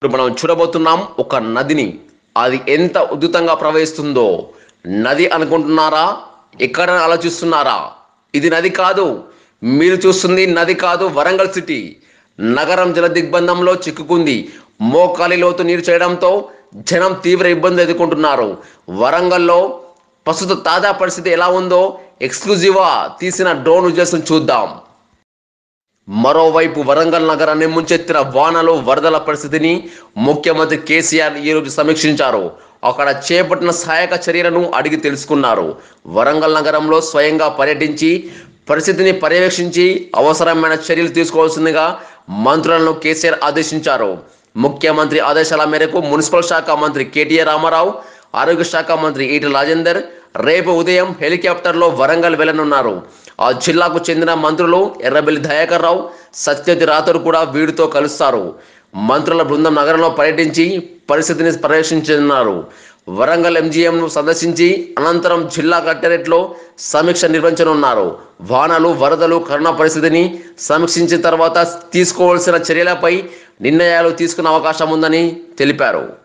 ఇప్పుడు మనం చూడబోతున్నాం ఒక నదిని. అది ఎంత ఉధృతంగా ప్రవహిస్తుందో. నది అనుకుంటున్నారా? ఎక్కడ ఆలోచిస్తున్నారా? ఇది నది కాదు. మీరు చూస్తుంది నది కాదు, వరంగల్ సిటీ. నగరం జల దిగ్బంధంలో చిక్కుకుంది. మోకాలి లోతు నీరు చేయడంతో జనం తీవ్ర ఇబ్బంది ఎదుర్కొంటున్నారు. వరంగల్లో ప్రస్తుత తాజా పరిస్థితి ఎలా ఉందో ఎక్స్క్లూజివ్గా తీసిన డ్రోన్ విజువల్స్ చూద్దాం. మరోవైపు వరంగల్ నగరాన్ని ముంచెత్తిన వానలు, వరదల పరిస్థితిని ముఖ్యమంత్రి కేసీఆర్ ఈరోజు సమీక్షించారు. అక్కడ చేపట్టిన సహాయక చర్యలను అడిగి తెలుసుకున్నారు. వరంగల్ నగరంలో స్వయంగా పర్యటించి పరిస్థితిని పర్యవేక్షించి అవసరమైన చర్యలు తీసుకోవాల్సిందిగా మంత్రులను కేసీఆర్ ఆదేశించారు. ముఖ్యమంత్రి ఆదేశాల మేరకు మున్సిపల్ శాఖ మంత్రి కేటీఆర్ రామారావు, ఆరోగ్య శాఖ మంత్రి ఈటెల రాజేందర్ రేపు ఉదయం హెలికాప్టర్లో వరంగల్ వెళ్లనున్నారు. ఆ జిల్లాకు చెందిన మంత్రులు ఎర్రబెల్లి దయాకర్ రావు, సత్యవతి రాథోడ్ కూడా వీరితో కలుస్తారు. మంత్రుల బృందం నగరంలో పర్యటించి పరిస్థితిని పర్యవేక్షించనున్నారు. వరంగల్ ఎంజీఎంను సందర్శించి అనంతరం జిల్లా కలెక్టరేట్లో సమీక్ష నిర్వహించనున్నారు. వానలు, వరదలు, కరోనా పరిస్థితిని సమీక్షించిన తర్వాత తీసుకోవాల్సిన చర్యలపై నిర్ణయాలు తీసుకునే అవకాశం ఉందని తెలిపారు.